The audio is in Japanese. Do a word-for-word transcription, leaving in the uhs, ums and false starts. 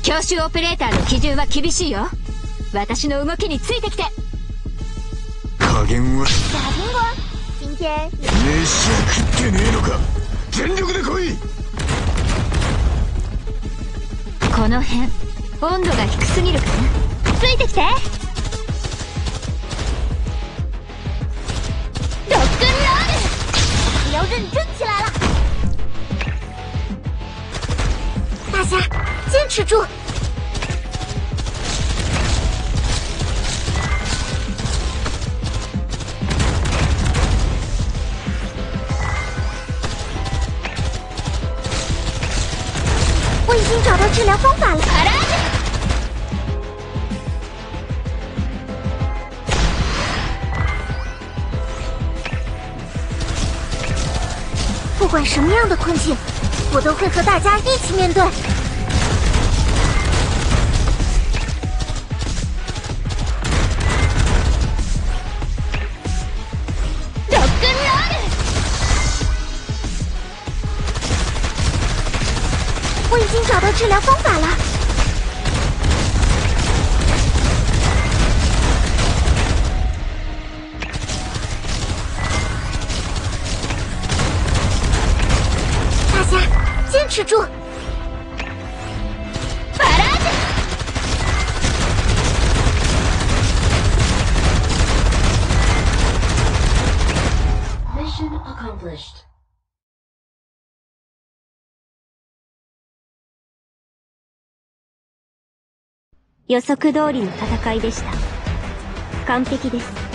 教習オペレーターの基準は厳しいよ。私の動きについてきて。 加減は。 小苹果，今天飯は食ってねえのか。全力で来い。 この辺温度が低すぎるかな。ついてきて。ロックンロール。 你要认真起来了。大家坚持住。我已经找到治疗方法了。不管什么样的困境，我都会和大家一起面对。 ロックンロール。 我已经找到治疗方法了。大家坚持住。 バラージュ。 Mission accomplished. 予測通りの戦いでした。完璧です。